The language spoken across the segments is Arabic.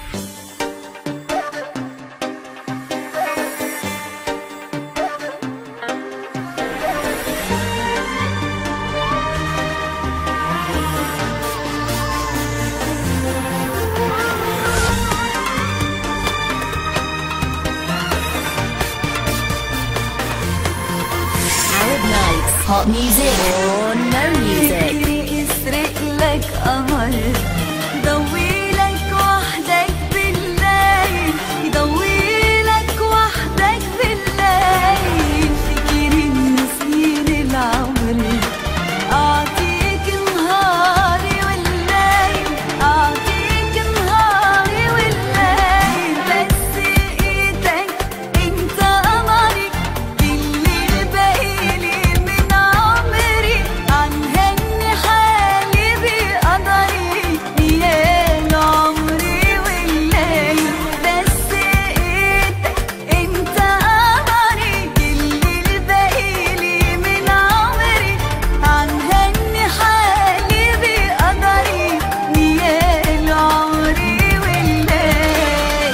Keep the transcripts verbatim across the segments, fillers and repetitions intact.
Hot music or no music. يسرق لك قمر يضوي لك وحدك بالليل، يضوي لك وحدك بالليل. فكري إن سنين العمر أعطيك نهاري والليل، أعطيك نهاري والليل. بس إيدك أنت قمري، كل الباقي من عمري عن هني حالي بقدري ليالي عمري والليل. بس ايدك انت قمري، كل الباقي من عمري عن هني حالي بقدري ليالي عمري والليل.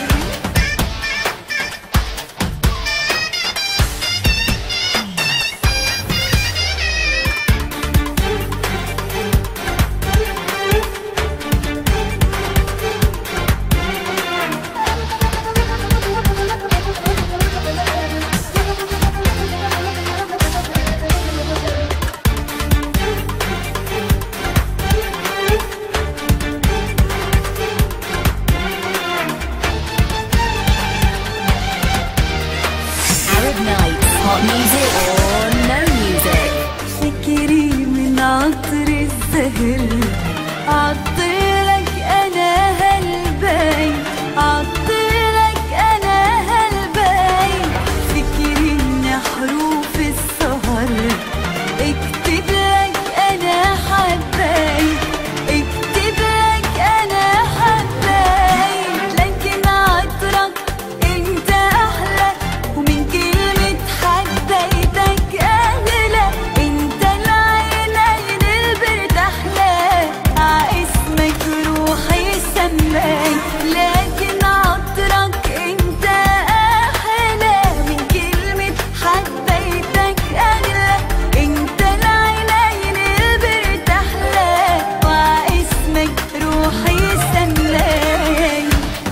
Arab nights, hot music or no music. فكري من عطر الزهر عطرلك انا هالبين، عطرلك انا هالبين. فكري ان حروف السهر اكتب لك انا حبايب، اكتب لك انا حبايب. لكن عطرك انت احلى ومن كلمة حبيتك اغلى. انت العينين اللي برتاحلى عاسمك روحي سماي. لكن عطرك انت احلى من كلمة حبيتك اغلى. انت العينين اللي برتاحلى وعاسمك روحي سماي.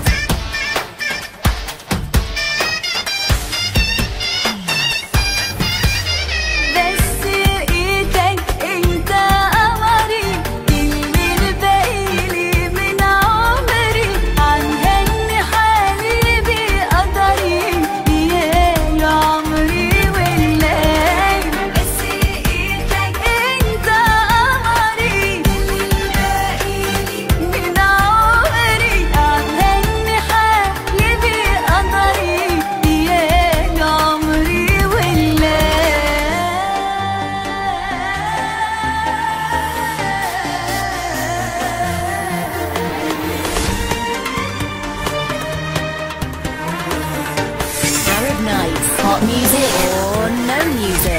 بس ايدك انت قمري، كل الباقي من عمري عن هني حالي بقدري ليالي عمري والليل. بس ايدك انت قمري، كل الباقي من عمري عن هني حالي بقدري ليالي عمري والليل. Arab nights, hot music or no music.